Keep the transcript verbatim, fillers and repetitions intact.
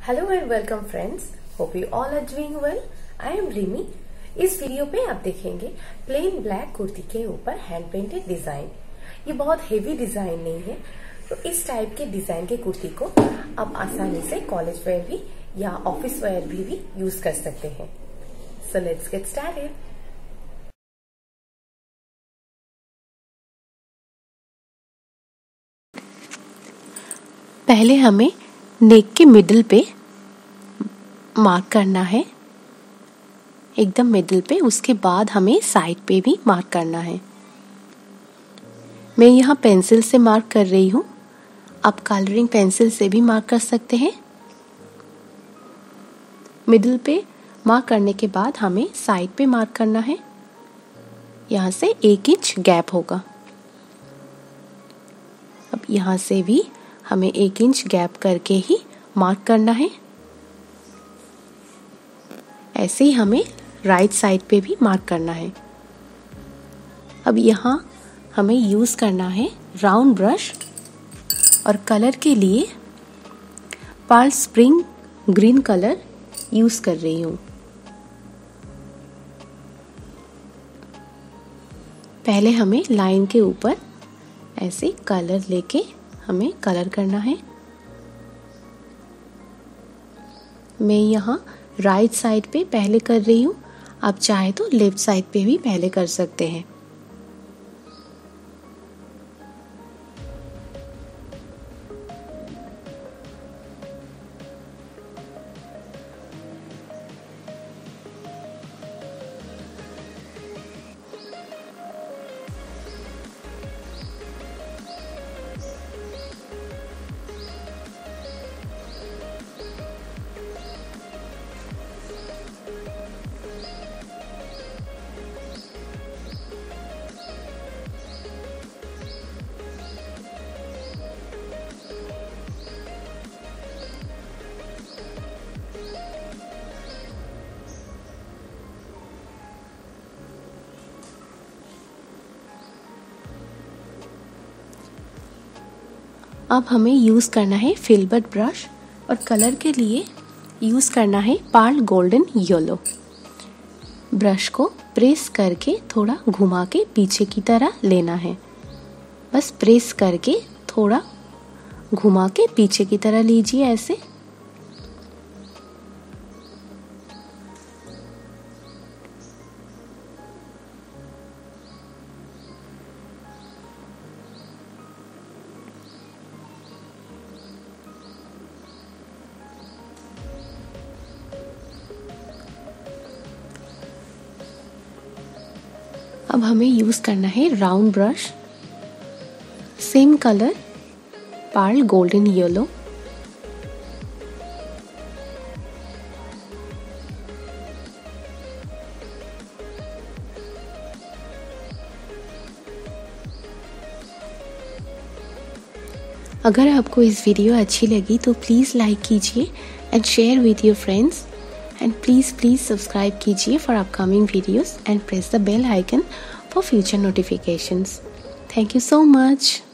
Hello and welcome friends, hope you all are doing well. I am Rimi. इस video पे आप देखेंगे plain black kurti के ऊपर हैंड पेंटेड डिजाइन। ये बहुत हेवी डिजाइन नहीं है, तो इस टाइप के डिजाइन के कुर्ती को आप आसानी से कॉलेज वेयर भी या ऑफिस वेयर भी, भी यूज कर सकते हैं। So let's get started. पहले हमें नेक के मिडिल पे मार्क करना है, एकदम मिडिल पे। उसके बाद हमें साइड पे भी मार्क करना है। मैं यहाँ पेंसिल से मार्क कर रही हूँ, आप कलरिंग पेंसिल से भी मार्क कर सकते हैं। मिडिल पे मार्क करने के बाद हमें साइड पे मार्क करना है। यहाँ से एक इंच गैप होगा। अब यहाँ से भी हमें एक इंच गैप करके ही मार्क करना है। ऐसे ही हमें राइट साइड पे भी मार्क करना है। अब यहाँ हमें यूज करना है राउंड ब्रश, और कलर के लिए pearl spring green colour use कर रही हूँ। पहले हमें लाइन के ऊपर ऐसे कलर लेके हमें कलर करना है। मैं यहाँ राइट साइड पे पहले कर रही हूँ, आप चाहे तो लेफ्ट साइड पे भी पहले कर सकते हैं। अब हमें यूज़ करना है फिल्बर्ट ब्रश, और कलर के लिए यूज़ करना है पर्ल गोल्डन येलो। ब्रश को प्रेस करके थोड़ा घुमा के पीछे की तरह लेना है। बस प्रेस करके थोड़ा घुमा के पीछे की तरह लीजिए ऐसे। अब हमें यूज करना है round brush, same colour pearl golden yellow. अगर आपको इस वीडियो अच्छी लगी तो प्लीज़ लाइक कीजिए and share with your friends, and please please subscribe कीजिए for upcoming videos and press the bell icon for future notifications. Thank you so much.